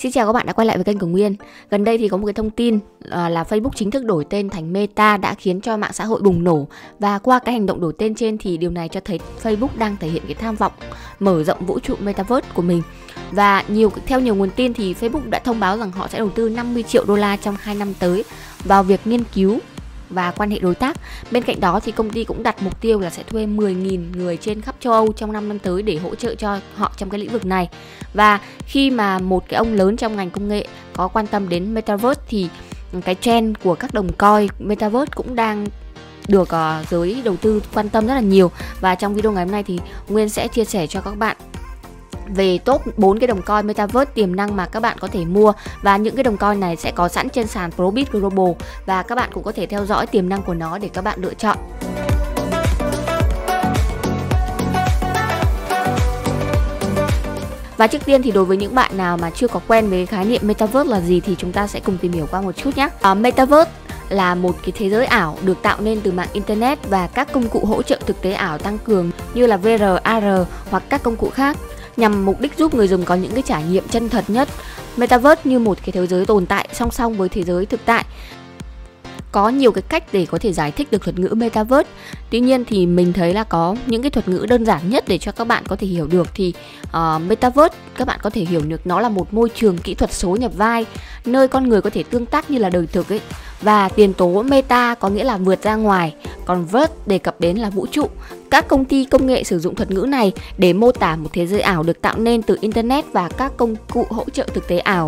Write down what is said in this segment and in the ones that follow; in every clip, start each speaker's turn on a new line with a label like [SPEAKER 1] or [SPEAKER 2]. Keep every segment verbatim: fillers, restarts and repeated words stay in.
[SPEAKER 1] Xin chào các bạn đã quay lại với kênh của Nguyên. Gần đây thì có một cái thông tin uh, là Facebook chính thức đổi tên thành Meta đã khiến cho mạng xã hội bùng nổ. Và qua cái hành động đổi tên trên thì điều này cho thấy Facebook đang thể hiện cái tham vọng mở rộng vũ trụ Metaverse của mình. Và nhiều theo nhiều nguồn tin thì Facebook đã thông báo rằng họ sẽ đầu tư năm mươi triệu đô la trong hai năm tới vào việc nghiên cứu và quan hệ đối tác. Bên cạnh đó thì công ty cũng đặt mục tiêu là sẽ thuê mười nghìn người trên khắp châu Âu trong năm năm tới để hỗ trợ cho họ trong cái lĩnh vực này. Và khi mà một cái ông lớn trong ngành công nghệ có quan tâm đến Metaverse thì cái trend của các đồng coin Metaverse cũng đang được uh, giới đầu tư quan tâm rất là nhiều. Và trong video ngày hôm nay thì Nguyên sẽ chia sẻ cho các bạn về top bốn cái đồng coin Metaverse tiềm năng mà các bạn có thể mua. Và những cái đồng coin này sẽ có sẵn trên sàn Probit Global. Và các bạn cũng có thể theo dõi tiềm năng của nó để các bạn lựa chọn. Và trước tiên thì đối với những bạn nào mà chưa có quen với khái niệm Metaverse là gì thì chúng ta sẽ cùng tìm hiểu qua một chút nhé. uh, Metaverse là một cái thế giới ảo được tạo nên từ mạng Internet và các công cụ hỗ trợ thực tế ảo tăng cường như là vê rờ, a rờ hoặc các công cụ khác, nhằm mục đích giúp người dùng có những cái trải nghiệm chân thật nhất. Metaverse như một cái thế giới tồn tại song song với thế giới thực tại. Có nhiều cái cách để có thể giải thích được thuật ngữ Metaverse. Tuy nhiên thì mình thấy là có những cái thuật ngữ đơn giản nhất để cho các bạn có thể hiểu được thì uh, Metaverse các bạn có thể hiểu được nó là một môi trường kỹ thuật số nhập vai, nơi con người có thể tương tác như là đời thực ấy. Và tiền tố meta có nghĩa là vượt ra ngoài, còn verse đề cập đến là vũ trụ. Các công ty công nghệ sử dụng thuật ngữ này để mô tả một thế giới ảo được tạo nên từ Internet và các công cụ hỗ trợ thực tế ảo.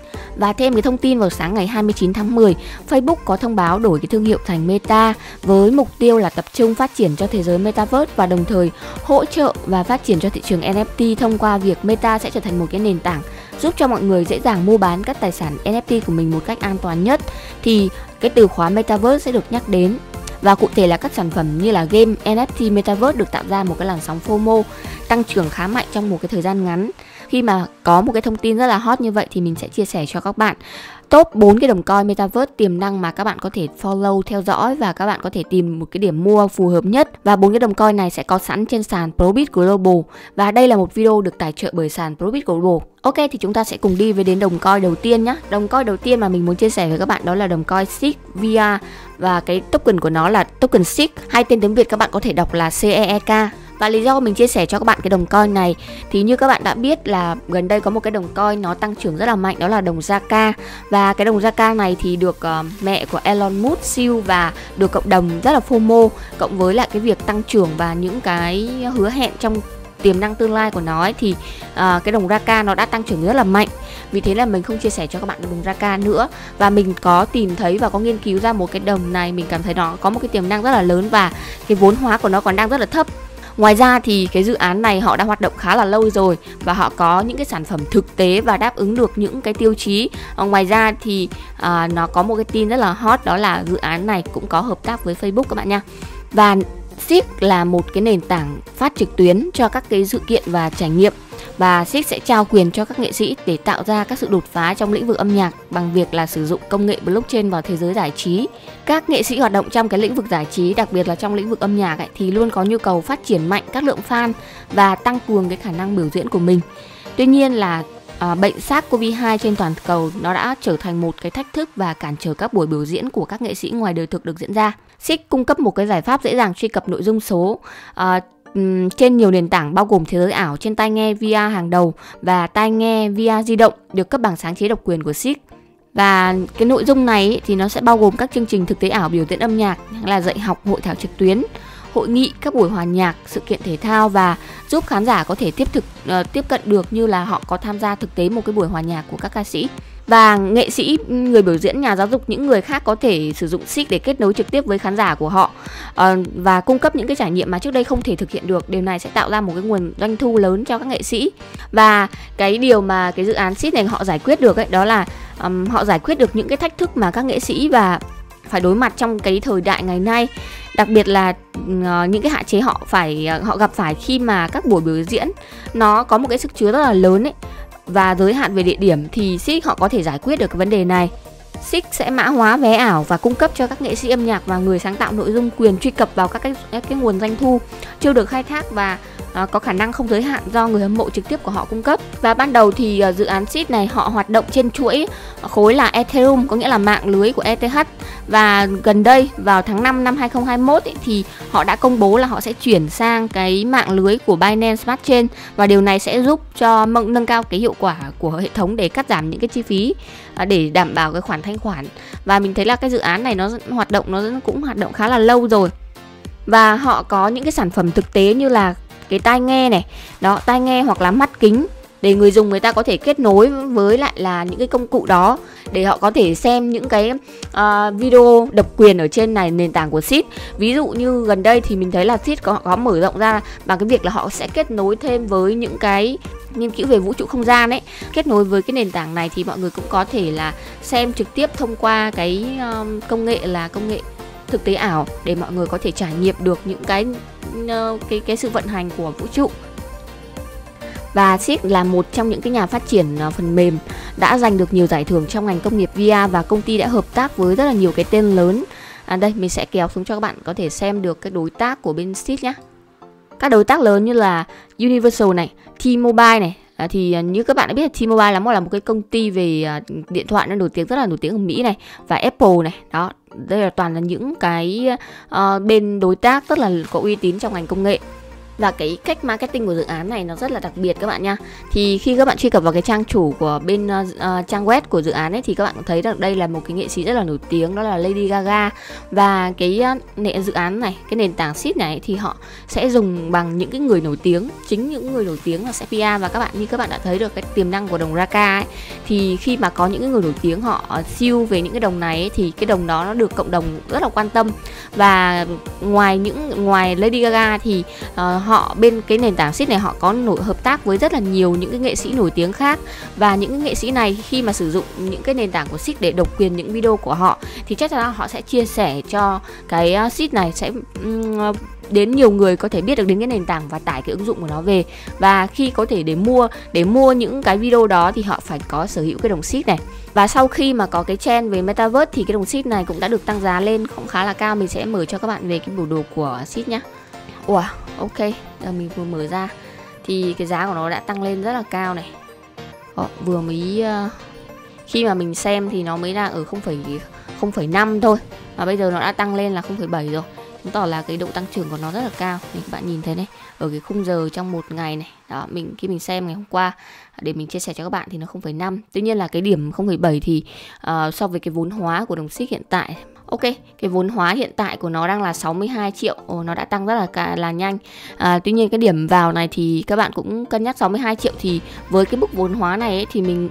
[SPEAKER 1] Và thêm cái thông tin vào sáng ngày hai mươi chín tháng mười, Facebook có thông báo đổi cái thương hiệu thành Meta với mục tiêu là tập trung phát triển cho thế giới Metaverse và đồng thời hỗ trợ và phát triển cho thị trường en ép tê thông qua việc Meta sẽ trở thành một cái nền tảng giúp cho mọi người dễ dàng mua bán các tài sản en ép tê của mình một cách an toàn nhất. Thì cái từ khóa Metaverse sẽ được nhắc đến. Và cụ thể là các sản phẩm như là game en ép tê Metaverse được tạo ra một cái làn sóng FOMO tăng trưởng khá mạnh trong một cái thời gian ngắn. Khi mà có một cái thông tin rất là hot như vậy thì mình sẽ chia sẻ cho các bạn top bốn cái đồng coin Metaverse tiềm năng mà các bạn có thể follow, theo dõi và các bạn có thể tìm một cái điểm mua phù hợp nhất. Và bốn cái đồng coin này sẽ có sẵn trên sàn Probit Global. Và đây là một video được tài trợ bởi sàn Probit Global. Ok, thì chúng ta sẽ cùng đi với đến đồng coin đầu tiên nhé. Đồng coin đầu tiên mà mình muốn chia sẻ với các bạn đó là đồng coin Seek vê rờ. Và cái token của nó là token Seek, hay tên tiếng Việt các bạn có thể đọc là xê e e ca. Và lý do mình chia sẻ cho các bạn cái đồng coin này thì như các bạn đã biết là gần đây có một cái đồng coin nó tăng trưởng rất là mạnh, đó là đồng Zaka. Và cái đồng Zaka này thì được uh, mẹ của Elon Musk siêu và được cộng đồng rất là FOMO, cộng với lại cái việc tăng trưởng và những cái hứa hẹn trong tiềm năng tương lai của nó ấy, thì uh, cái đồng Zaka nó đã tăng trưởng rất là mạnh. Vì thế là mình không chia sẻ cho các bạn đồng Zaka nữa. Và mình có tìm thấy và có nghiên cứu ra một cái đồng này, mình cảm thấy nó có một cái tiềm năng rất là lớn và cái vốn hóa của nó còn đang rất là thấp. Ngoài ra thì cái dự án này họ đã hoạt động khá là lâu rồi và họ có những cái sản phẩm thực tế và đáp ứng được những cái tiêu chí. Ngoài ra thì à, nó có một cái tin rất là hot, đó là dự án này cũng có hợp tác với Facebook các bạn nha. Và Seek là một cái nền tảng phát trực tuyến cho các cái sự kiện và trải nghiệm. Và Seek sẽ trao quyền cho các nghệ sĩ để tạo ra các sự đột phá trong lĩnh vực âm nhạc bằng việc là sử dụng công nghệ blockchain vào thế giới giải trí. Các nghệ sĩ hoạt động trong cái lĩnh vực giải trí, đặc biệt là trong lĩnh vực âm nhạc ấy, thì luôn có nhu cầu phát triển mạnh các lượng fan và tăng cường cái khả năng biểu diễn của mình. Tuy nhiên là à, bệnh SARS-xê o vê hai trên toàn cầu nó đã trở thành một cái thách thức và cản trở các buổi biểu diễn của các nghệ sĩ ngoài đời thực được diễn ra. Seek cung cấp một cái giải pháp dễ dàng truy cập nội dung số à, trên nhiều nền tảng bao gồm thế giới ảo trên tai nghe vê rờ hàng đầu và tai nghe vê rờ di động được cấp bằng sáng chế độc quyền của Seek. Và cái nội dung này ý, thì nó sẽ bao gồm các chương trình thực tế ảo biểu diễn âm nhạc, là dạy học, hội thảo trực tuyến, hội nghị, các buổi hòa nhạc, sự kiện thể thao và giúp khán giả có thể tiếp thực uh, tiếp cận được như là họ có tham gia thực tế một cái buổi hòa nhạc của các ca sĩ. Và nghệ sĩ, người biểu diễn, nhà giáo dục, những người khác có thể sử dụng Seek để kết nối trực tiếp với khán giả của họ uh, và cung cấp những cái trải nghiệm mà trước đây không thể thực hiện được. Điều này sẽ tạo ra một cái nguồn doanh thu lớn cho các nghệ sĩ. Và cái điều mà cái dự án Seek này họ giải quyết được ấy, đó là um, họ giải quyết được những cái thách thức mà các nghệ sĩ và phải đối mặt trong cái thời đại ngày nay. Đặc biệt là uh, những cái hạn chế họ phải uh, họ gặp phải khi mà các buổi biểu diễn nó có một cái sức chứa rất là lớn ấy và giới hạn về địa điểm, thì Seek họ có thể giải quyết được cái vấn đề này. Seek sẽ mã hóa vé ảo và cung cấp cho các nghệ sĩ âm nhạc và người sáng tạo nội dung quyền truy cập vào các cái, các cái nguồn doanh thu chưa được khai thác và à, có khả năng không giới hạn do người hâm mộ trực tiếp của họ cung cấp. Và ban đầu thì à, dự án Seek này họ hoạt động trên chuỗi khối là Ethereum, có nghĩa là mạng lưới của E T H. Và gần đây vào tháng năm năm hai không hai mốt ấy, thì họ đã công bố là họ sẽ chuyển sang cái mạng lưới của Binance Smart Chain, và điều này sẽ giúp cho nâng cao cái hiệu quả của hệ thống để cắt giảm những cái chi phí à, để đảm bảo cái khoản thanh khoản. Và mình thấy là cái dự án này nó hoạt động nó cũng hoạt động khá là lâu rồi. Và họ có những cái sản phẩm thực tế như là cái tai nghe này, đó, tai nghe hoặc là mắt kính để người dùng người ta có thể kết nối với lại là những cái công cụ đó để họ có thể xem những cái uh, video độc quyền ở trên này nền tảng của Seed. Ví dụ như gần đây thì mình thấy là Seed có, có mở rộng ra bằng cái việc là họ sẽ kết nối thêm với những cái nghiên cứu về vũ trụ không gian ấy. Kết nối với cái nền tảng này thì mọi người cũng có thể là xem trực tiếp thông qua cái um, công nghệ là công nghệ thực tế ảo để mọi người có thể trải nghiệm được những cái uh, cái cái sự vận hành của vũ trụ. Và Seed là một trong những cái nhà phát triển uh, phần mềm đã giành được nhiều giải thưởng trong ngành công nghiệp vê rờ, và công ty đã hợp tác với rất là nhiều cái tên lớn. À, đây mình sẽ kéo xuống cho các bạn có thể xem được cái đối tác của bên Seed nhé. Các đối tác lớn như là Universal này, T-Mobile này. À, thì như các bạn đã biết, T-Mobile là một là một cái công ty về uh, điện thoại nó nổi tiếng, rất là nổi tiếng ở Mỹ này, và Apple này. Đó, đây là toàn là những cái uh, bên đối tác rất là có uy tín trong ngành công nghệ. Và cái cách marketing của dự án này nó rất là đặc biệt các bạn nha. Thì khi các bạn truy cập vào cái trang chủ của bên uh, uh, trang web của dự án ấy, thì các bạn thấy được đây là một cái nghệ sĩ rất là nổi tiếng, đó là Lady Gaga. Và cái uh, dự án này, cái nền tảng Seed này thì họ sẽ dùng bằng những cái người nổi tiếng, chính những người nổi tiếng là sẽ pê e. Và các bạn như các bạn đã thấy được cái tiềm năng của đồng Raka ấy, thì khi mà có những cái người nổi tiếng họ uh, siêu về những cái đồng này ấy, thì cái đồng đó nó được cộng đồng rất là quan tâm. Và ngoài những ngoài Lady Gaga thì uh, họ bên cái nền tảng Seed này họ có nổi hợp tác với rất là nhiều những cái nghệ sĩ nổi tiếng khác. Và những cái nghệ sĩ này khi mà sử dụng những cái nền tảng của Seed để độc quyền những video của họ thì chắc chắn là họ sẽ chia sẻ cho cái Seed này, sẽ um, đến nhiều người có thể biết được đến cái nền tảng và tải cái ứng dụng của nó về. Và khi có thể để mua để mua những cái video đó thì họ phải có sở hữu cái đồng Seed này. Và sau khi mà có cái trend về Metaverse thì cái đồng Seed này cũng đã được tăng giá lên cũng khá là cao. Mình sẽ mở cho các bạn về cái biểu đồ của Seed nhé. Wow, ok, giờ mình vừa mở ra thì cái giá của nó đã tăng lên rất là cao này. Đó, vừa mới uh, khi mà mình xem thì nó mới đang ở không phẩy năm thôi, và bây giờ nó đã tăng lên là không phẩy bảy rồi. Chứng tỏ là cái độ tăng trưởng của nó rất là cao. Này, các bạn nhìn thấy này, ở cái khung giờ trong một ngày này. Đó, mình khi mình xem ngày hôm qua để mình chia sẻ cho các bạn thì nó không phẩy năm. Tuy nhiên là cái điểm không phẩy bảy thì uh, so với cái vốn hóa của đồng Seed hiện tại, ok, cái vốn hóa hiện tại của nó đang là sáu mươi hai triệu. Ồ, nó đã tăng rất là là nhanh. À, tuy nhiên cái điểm vào này thì các bạn cũng cân nhắc sáu mươi hai triệu, thì với cái mức vốn hóa này ấy, thì mình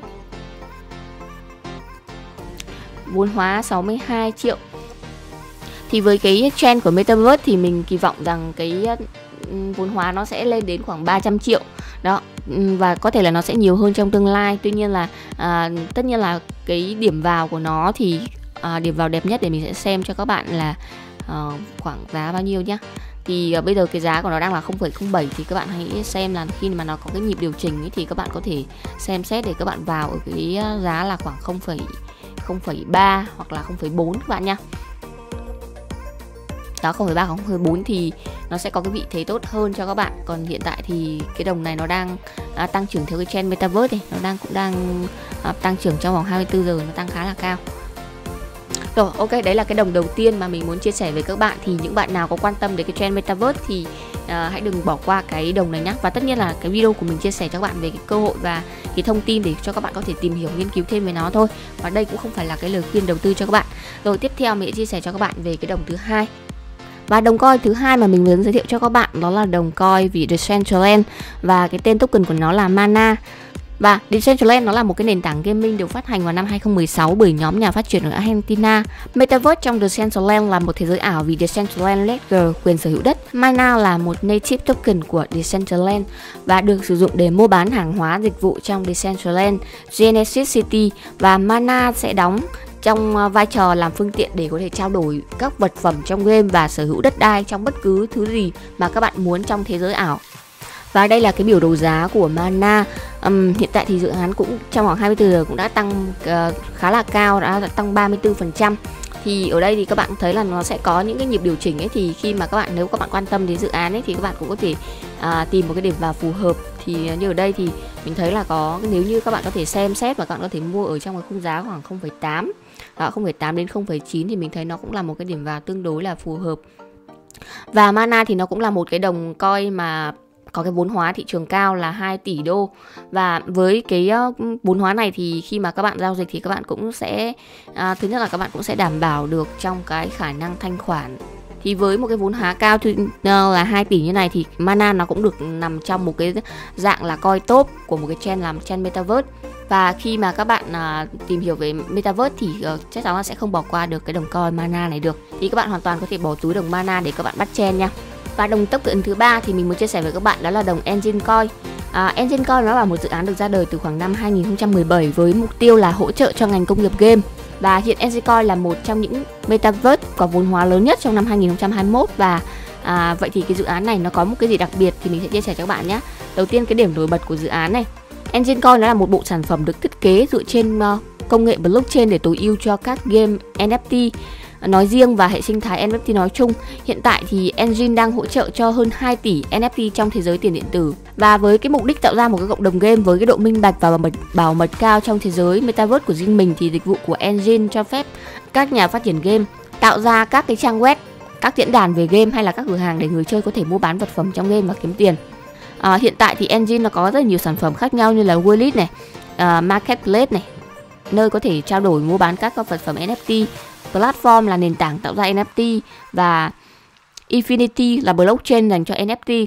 [SPEAKER 1] vốn hóa sáu mươi hai triệu thì với cái trend của Metaverse thì mình kỳ vọng rằng cái vốn hóa nó sẽ lên đến khoảng ba trăm triệu. Đó, và có thể là nó sẽ nhiều hơn trong tương lai. Tuy nhiên là à, tất nhiên là cái điểm vào của nó thì à, điểm vào đẹp nhất để mình sẽ xem cho các bạn là à, khoảng giá bao nhiêu nhá. Thì à, bây giờ cái giá của nó đang là không phẩy không bảy, thì các bạn hãy xem là khi mà nó có cái nhịp điều chỉnh ấy, thì các bạn có thể xem xét để các bạn vào ở cái giá là khoảng không phẩy ba hoặc là không phẩy bốn các bạn nha. Đó, không phẩy ba, không phẩy bốn thì nó sẽ có cái vị thế tốt hơn cho các bạn. Còn hiện tại thì cái đồng này nó đang à, tăng trưởng theo cái trend Metaverse này, nó đang cũng đang à, tăng trưởng trong vòng hai mươi tư giờ, nó tăng khá là cao. Rồi, ok, đấy là cái đồng đầu tiên mà mình muốn chia sẻ với các bạn. Thì những bạn nào có quan tâm đến cái trend Metaverse thì uh, hãy đừng bỏ qua cái đồng này nhé. Và tất nhiên là cái video của mình chia sẻ cho các bạn về cái cơ hội và cái thông tin để cho các bạn có thể tìm hiểu, nghiên cứu thêm về nó thôi. Và đây cũng không phải là cái lời khuyên đầu tư cho các bạn. Rồi, tiếp theo mình sẽ chia sẻ cho các bạn về cái đồng thứ hai. Và đồng coin thứ hai mà mình muốn giới thiệu cho các bạn đó là đồng coin vì Decentraland, và cái tên token của nó là Mana. Và Decentraland nó là một cái nền tảng gaming được phát hành vào năm hai không một sáu bởi nhóm nhà phát triển ở Argentina. Metaverse trong Decentraland là một thế giới ảo vì Decentraland Ledger quyền sở hữu đất. Mana là một native token của Decentraland và được sử dụng để mua bán hàng hóa dịch vụ trong Decentraland Genesis City, và Mana sẽ đóng trong vai trò làm phương tiện để có thể trao đổi các vật phẩm trong game và sở hữu đất đai trong bất cứ thứ gì mà các bạn muốn trong thế giới ảo. Và đây là cái biểu đồ giá của Mana. Um, hiện tại thì dự án cũng trong khoảng hai mươi tư giờ cũng đã tăng uh, khá là cao, đã, đã tăng ba mươi tư phần trăm. Thì ở đây thì các bạn thấy là nó sẽ có những cái nhịp điều chỉnh ấy, thì khi mà các bạn, nếu các bạn quan tâm đến dự án ấy thì các bạn cũng có thể à, tìm một cái điểm vào phù hợp. Thì như ở đây thì mình thấy là có, nếu như các bạn có thể xem xét và các bạn có thể mua ở trong cái khung giá khoảng không phẩy tám, đó, không phẩy tám đến không phẩy chín thì mình thấy nó cũng là một cái điểm vào tương đối là phù hợp. Và Mana thì nó cũng là một cái đồng coin mà có cái vốn hóa thị trường cao là hai tỷ đô. Và với cái uh, vốn hóa này thì khi mà các bạn giao dịch thì các bạn cũng sẽ uh, thứ nhất là các bạn cũng sẽ đảm bảo được trong cái khả năng thanh khoản. Thì với một cái vốn hóa cao thì, uh, là hai tỷ như này thì Mana nó cũng được nằm trong một cái dạng là coin top của một cái trend làm trend Metaverse. Và khi mà các bạn uh, tìm hiểu về Metaverse thì uh, chắc chắn là sẽ không bỏ qua được cái đồng coin Mana này được. Thì các bạn hoàn toàn có thể bỏ túi đồng Mana để các bạn bắt trend nha. Và đồng token thứ ba thì mình muốn chia sẻ với các bạn đó là đồng Engine Coin. À, Engine Coin nó là một dự án được ra đời từ khoảng năm hai nghìn không trăm mười bảy với mục tiêu là hỗ trợ cho ngành công nghiệp game. Và hiện Engine Coin là một trong những Metaverse có vốn hóa lớn nhất trong năm hai nghìn không trăm hai mươi mốt. Và à, vậy thì cái dự án này nó có một cái gì đặc biệt thì mình sẽ chia sẻ cho các bạn nhé. Đầu tiên, cái điểm nổi bật của dự án này, Engine Coin nó là một bộ sản phẩm được thiết kế dựa trên uh, công nghệ blockchain để tối ưu cho các game en ép tê nói riêng và hệ sinh thái en ép tê nói chung. Hiện tại thì Engine đang hỗ trợ cho hơn hai tỷ en ép tê trong thế giới tiền điện tử. Và với cái mục đích tạo ra một cái cộng đồng game với cái độ minh bạch và bảo mật, bảo mật cao trong thế giới Metaverse của riêng mình, thì dịch vụ của Engine cho phép các nhà phát triển game tạo ra các cái trang web, các diễn đàn về game hay là các cửa hàng để người chơi có thể mua bán vật phẩm trong game và kiếm tiền. À, hiện tại thì Engine nó có rất là nhiều sản phẩm khác nhau như là Wallet này, uh, Marketplace này, nơi có thể trao đổi mua bán các vật phẩm en ép tê, Platform là nền tảng tạo ra en ép tê, và Infinity là blockchain dành cho en ép tê.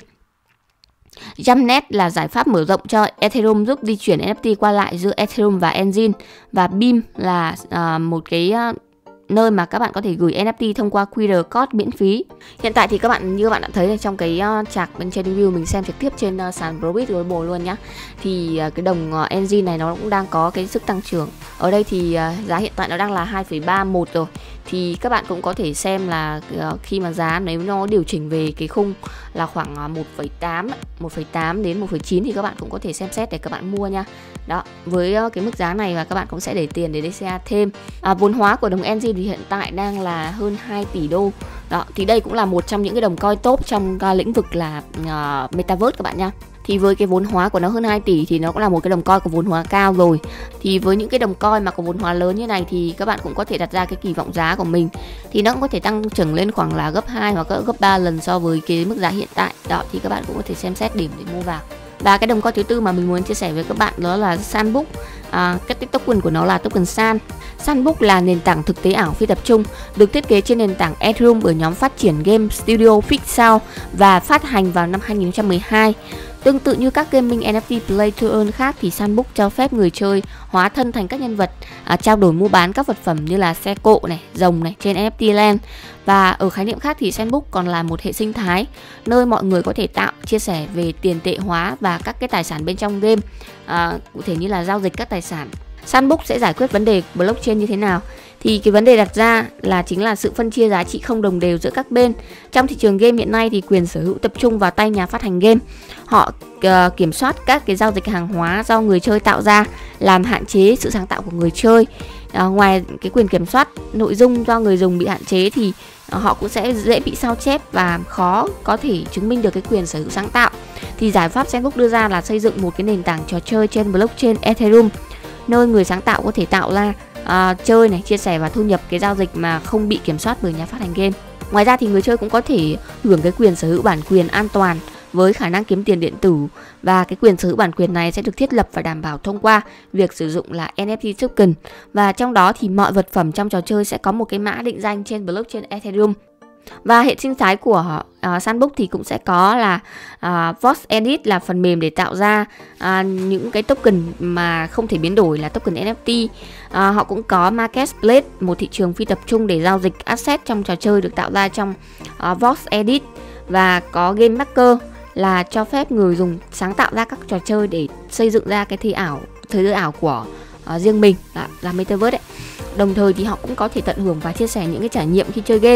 [SPEAKER 1] Jamnet là giải pháp mở rộng cho Ethereum giúp di chuyển en ép tê qua lại giữa Ethereum và Engine. Và Beam là uh, một cái uh, nơi mà các bạn có thể gửi en ép tê thông qua quy rờ code miễn phí. Hiện tại thì các bạn, như các bạn đã thấy trong cái uh, chart bên trên review mình xem trực tiếp trên uh, sàn Probit Global luôn nhá, thì uh, cái đồng uh, Engine này nó cũng đang có cái sức tăng trưởng. Ở đây thì uh, giá hiện tại nó đang là hai phẩy ba một rồi. Thì các bạn cũng có thể xem là uh, khi mà giá nếu nó điều chỉnh về cái khung là khoảng uh, một phẩy tám, một phẩy tám đến một phẩy chín thì các bạn cũng có thể xem xét để các bạn mua nha. Đó, với uh, cái mức giá này và các bạn cũng sẽ để tiền để đê xê a thêm. À, vốn hóa của đồng Engine thì hiện tại đang là hơn hai tỷ đô. Đó, thì đây cũng là một trong những cái đồng coin top trong uh, lĩnh vực là uh, Metaverse các bạn nha. Thì với cái vốn hóa của nó hơn hai tỷ thì nó cũng là một cái đồng coin có vốn hóa cao rồi. Thì với những cái đồng coin mà có vốn hóa lớn như này thì các bạn cũng có thể đặt ra cái kỳ vọng giá của mình. Thì nó cũng có thể tăng trưởng lên khoảng là gấp hai hoặc gấp ba lần so với cái mức giá hiện tại. Đó, thì các bạn cũng có thể xem xét điểm để mua vào. Và cái đồng coin thứ tư mà mình muốn chia sẻ với các bạn đó là Sandbox. À, cái token của nó là token San. Sandbox là nền tảng thực tế ảo phi tập trung, được thiết kế trên nền tảng Ethereum bởi nhóm phát triển game Studio Pixel và phát hành vào năm hai nghìn không trăm mười hai. Tương tự như các gaming en ép tê Play to Earn khác thì Sandbox cho phép người chơi hóa thân thành các nhân vật, à, trao đổi mua bán các vật phẩm như là xe cộ này, rồng này trên en ép tê Land. Và ở khái niệm khác thì Sandbox còn là một hệ sinh thái nơi mọi người có thể tạo, chia sẻ về tiền tệ hóa và các cái tài sản bên trong game, à, cụ thể như là giao dịch các tài sản. Sandbox sẽ giải quyết vấn đề blockchain như thế nào? Thì cái vấn đề đặt ra là chính là sự phân chia giá trị không đồng đều giữa các bên. Trong thị trường game hiện nay thì quyền sở hữu tập trung vào tay nhà phát hành game. Họ uh, kiểm soát các cái giao dịch hàng hóa do người chơi tạo ra, làm hạn chế sự sáng tạo của người chơi. Uh, ngoài cái quyền kiểm soát nội dung do người dùng bị hạn chế thì uh, họ cũng sẽ dễ bị sao chép và khó có thể chứng minh được cái quyền sở hữu sáng tạo. Thì giải pháp Sandbox đưa ra là xây dựng một cái nền tảng trò chơi trên blockchain Ethereum, nơi người sáng tạo có thể tạo ra, uh, chơi này, chia sẻ và thu nhập cái giao dịch mà không bị kiểm soát bởi nhà phát hành game. Ngoài ra thì người chơi cũng có thể hưởng cái quyền sở hữu bản quyền an toàn với khả năng kiếm tiền điện tử, và cái quyền sở hữu bản quyền này sẽ được thiết lập và đảm bảo thông qua việc sử dụng là en ép tê token. Và trong đó thì mọi vật phẩm trong trò chơi sẽ có một cái mã định danh trên blockchain Ethereum. Và hệ sinh thái của uh, Sandbox thì cũng sẽ có là uh, Vox Edit là phần mềm để tạo ra uh, những cái token mà không thể biến đổi là token en ép tê. Uh, họ cũng có Marketplace, một thị trường phi tập trung để giao dịch asset trong trò chơi được tạo ra trong uh, Vox Edit. Và có Game Maker là cho phép người dùng sáng tạo ra các trò chơi để xây dựng ra cái thế ảo, thế giới ảo của uh, riêng mình, là, là Metaverse ấy. Đồng thời thì họ cũng có thể tận hưởng và chia sẻ những cái trải nghiệm khi chơi game.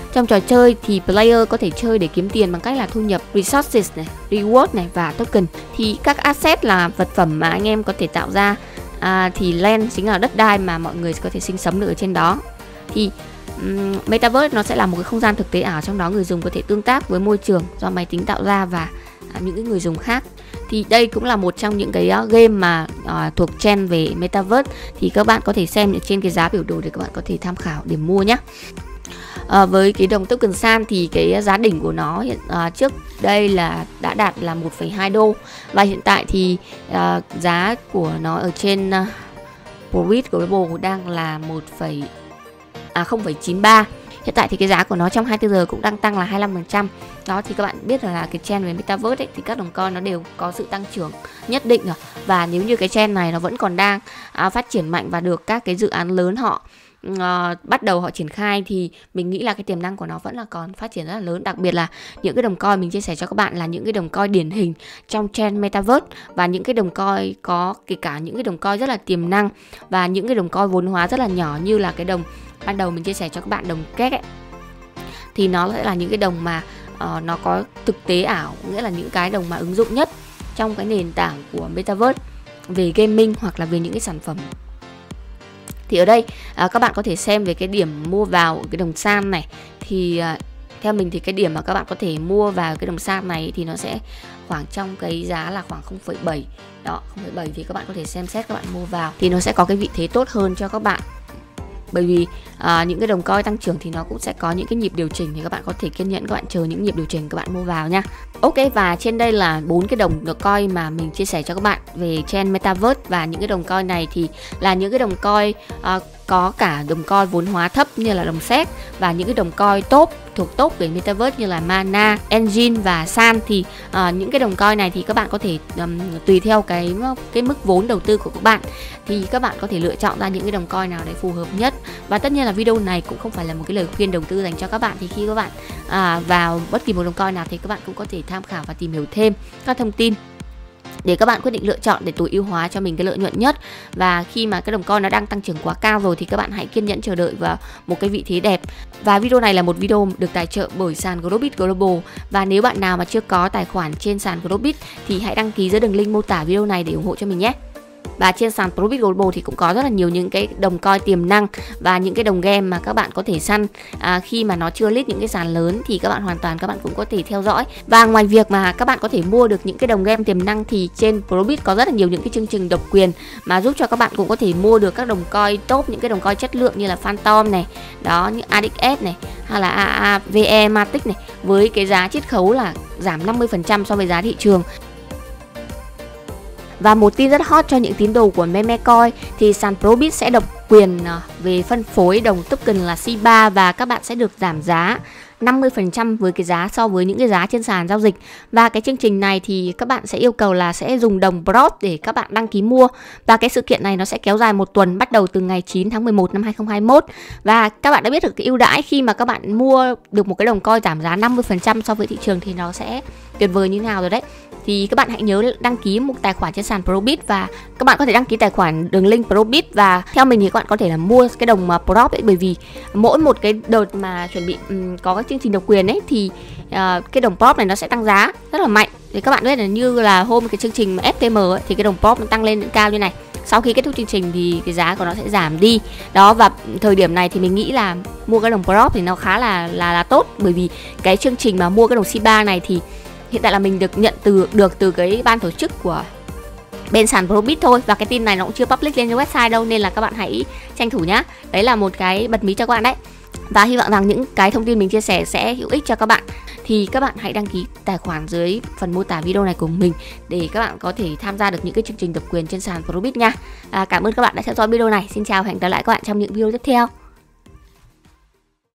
[SPEAKER 1] Trong trò chơi thì player có thể chơi để kiếm tiền bằng cách là thu nhập resources này, reward này và token. Thì các asset là vật phẩm mà anh em có thể tạo ra, à, thì land chính là đất đai mà mọi người có thể sinh sống được ở trên đó. Thì um, Metaverse nó sẽ là một cái không gian thực tế ảo, trong đó người dùng có thể tương tác với môi trường do máy tính tạo ra và à, những cái người dùng khác. Thì đây cũng là một trong những cái uh, game mà uh, thuộc trend về Metaverse. Thì các bạn có thể xem ở trên cái giá biểu đồ để các bạn có thể tham khảo để mua nhé. À, với cái đồng token San thì cái giá đỉnh của nó hiện à, trước đây là đã đạt là một phẩy hai đô, và hiện tại thì à, giá của nó ở trên uh, Probit Global đang là một à, không phẩy chín ba. Hiện tại thì cái giá của nó trong hai mươi tư giờ cũng đang tăng là hai mươi lăm phần trăm. Đó thì các bạn biết là, là cái trend về Metaverse ấy, thì các đồng coin nó đều có sự tăng trưởng nhất định rồi. Và nếu như cái trend này nó vẫn còn đang à, phát triển mạnh và được các cái dự án lớn họ Uh, bắt đầu họ triển khai, thì mình nghĩ là cái tiềm năng của nó vẫn là còn phát triển rất là lớn. Đặc biệt là những cái đồng coin mình chia sẻ cho các bạn là những cái đồng coin điển hình trong trend Metaverse, và những cái đồng coin có kể cả những cái đồng coin rất là tiềm năng và những cái đồng coin vốn hóa rất là nhỏ, như là cái đồng ban đầu mình chia sẻ cho các bạn, đồng két ấy, thì nó sẽ là những cái đồng mà uh, nó có thực tế ảo, nghĩa là những cái đồng mà ứng dụng nhất trong cái nền tảng của Metaverse về gaming hoặc là về những cái sản phẩm. Thì ở đây à, các bạn có thể xem về cái điểm mua vào cái đồng San này. Thì à, theo mình thì cái điểm mà các bạn có thể mua vào cái đồng San này thì nó sẽ khoảng trong cái giá là khoảng không phẩy bảy. Đó, không phẩy bảy thì các bạn có thể xem xét các bạn mua vào thì nó sẽ có cái vị thế tốt hơn cho các bạn. Bởi vì à, những cái đồng coin tăng trưởng thì nó cũng sẽ có những cái nhịp điều chỉnh, thì các bạn có thể kiên nhẫn các bạn chờ những nhịp điều chỉnh các bạn mua vào nha. Ok, và trên đây là bốn cái đồng coin mà mình chia sẻ cho các bạn về trend Metaverse. Và những cái đồng coin này thì là những cái đồng coin à, có cả đồng coin vốn hóa thấp như là đồng sét, và những cái đồng coin top thuộc top về Metaverse như là Mana, Engine và San. Thì uh, những cái đồng coin này thì các bạn có thể um, tùy theo cái cái mức vốn đầu tư của các bạn thì các bạn có thể lựa chọn ra những cái đồng coin nào để phù hợp nhất. Và tất nhiên là video này cũng không phải là một cái lời khuyên đầu tư dành cho các bạn. Thì khi các bạn uh, vào bất kỳ một đồng coin nào thì các bạn cũng có thể tham khảo và tìm hiểu thêm các thông tin để các bạn quyết định lựa chọn để tối ưu hóa cho mình cái lợi nhuận nhất. Và khi mà cái đồng coin nó đang tăng trưởng quá cao rồi thì các bạn hãy kiên nhẫn chờ đợi vào một cái vị thế đẹp. Và video này là một video được tài trợ bởi sàn Growbit Global. Và nếu bạn nào mà chưa có tài khoản trên sàn Growbit thì hãy đăng ký dưới đường link mô tả video này để ủng hộ cho mình nhé. Và trên sàn Probit Global thì cũng có rất là nhiều những cái đồng coin tiềm năng và những cái đồng game mà các bạn có thể săn à, khi mà nó chưa list những cái sàn lớn thì các bạn hoàn toàn các bạn cũng có thể theo dõi. Và ngoài việc mà các bạn có thể mua được những cái đồng game tiềm năng thì trên Probit có rất là nhiều những cái chương trình độc quyền mà giúp cho các bạn cũng có thể mua được các đồng coin top, những cái đồng coin chất lượng như là Phantom này, đó, như a đê ích này, hay là a a vê e Matic này, với cái giá chiết khấu là giảm năm mươi phần trăm so với giá thị trường. Và một tin rất hot cho những tín đồ của Memecoin thì sàn Probit sẽ độc quyền về phân phối đồng token là xê ba và các bạn sẽ được giảm giá năm mươi phần trăm với cái giá so với những cái giá trên sàn giao dịch. Và cái chương trình này thì các bạn sẽ yêu cầu là sẽ dùng đồng pê rờ o tê để các bạn đăng ký mua. Và cái sự kiện này nó sẽ kéo dài một tuần bắt đầu từ ngày chín tháng mười một năm hai nghìn không trăm hai mươi mốt. Và các bạn đã biết được cái ưu đãi khi mà các bạn mua được một cái đồng coin giảm giá năm mươi phần trăm so với thị trường thì nó sẽ tuyệt vời như nào rồi đấy. Thì các bạn hãy nhớ đăng ký một tài khoản trên sàn Probit và các bạn có thể đăng ký tài khoản đường link Probit. Và theo mình thì các bạn có thể là mua cái đồng pê rờ o tê ấy, bởi vì mỗi một cái đợt mà chuẩn bị um, có các chương trình độc quyền ấy thì uh, cái đồng pê rờ o tê này nó sẽ tăng giá rất là mạnh. Thì các bạn biết là như là hôm cái chương trình mà ép tê em ấy, thì cái đồng pê rờ o tê nó tăng lên cao như này. Sau khi kết thúc chương trình thì cái giá của nó sẽ giảm đi. Đó, và thời điểm này thì mình nghĩ là mua cái đồng pê rờ o tê thì nó khá là là là tốt, bởi vì cái chương trình mà mua cái đồng xê ba này thì hiện tại là mình được nhận từ được từ cái ban tổ chức của bên sàn Probit thôi, và cái tin này nó cũng chưa public lên trên website đâu, nên là các bạn hãy tranh thủ nhá. Đấy là một cái bật mí cho các bạn đấy. Và hy vọng rằng những cái thông tin mình chia sẻ sẽ hữu ích cho các bạn. Thì các bạn hãy đăng ký tài khoản dưới phần mô tả video này của mình để các bạn có thể tham gia được những cái chương trình độc quyền trên sàn Probit nha. À, cảm ơn các bạn đã theo dõi video này. Xin chào và hẹn gặp lại các bạn trong những video tiếp theo.